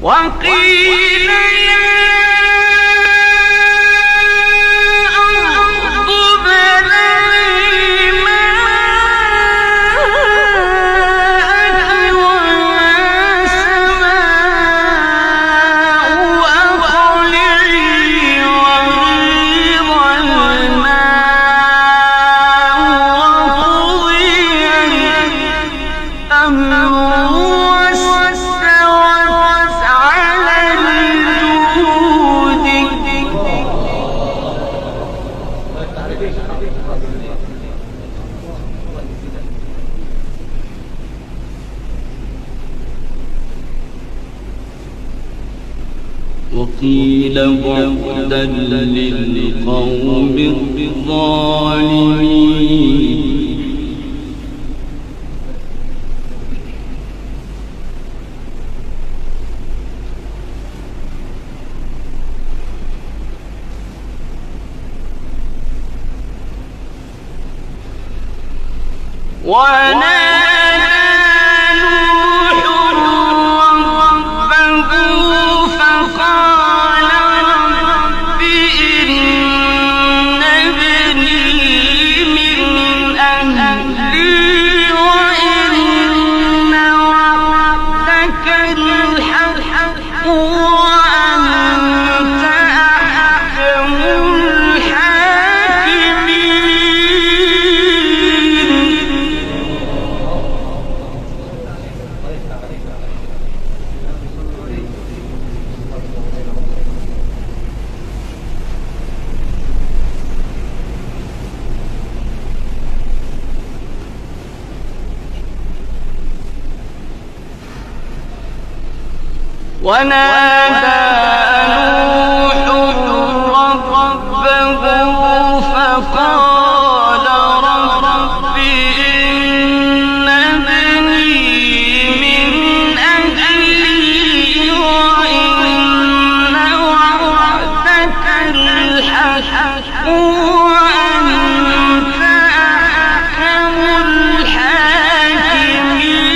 وقيل بعدا للقوم الظالمين ونادى نوح ربه فقال رب إن ابني من أهلي وإن وعدك الحق وأنت أحكم الحاكمين.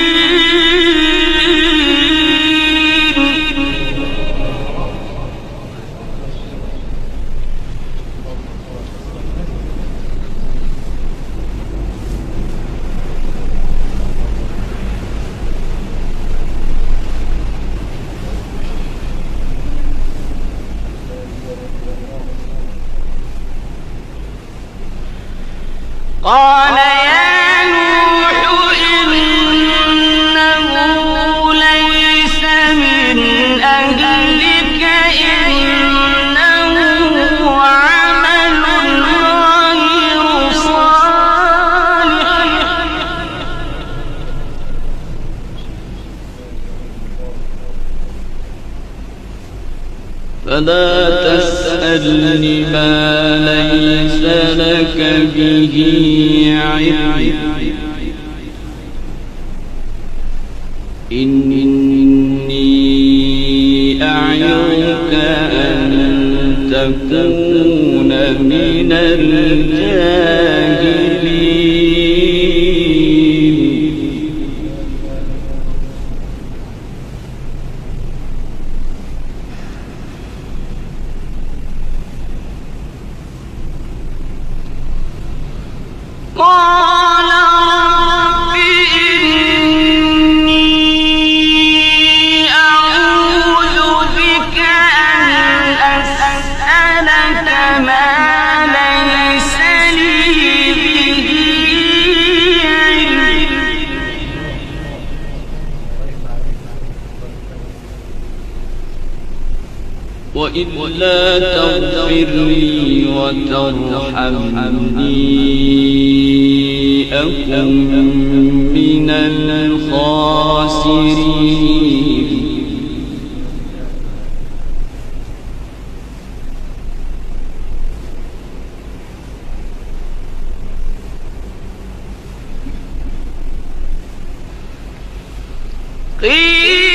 قال يا نوح إنه ليس من أهلك إنه عمل غير صالح فلا تسألني ما ليس لك به علم إني أعظك أن تكون من الجاهلين. قال رب إني أعوذ بك أن أسألك ما ليس لي به علم وإلا تغفر لي وترحمني أكن من الخاسرين. قيل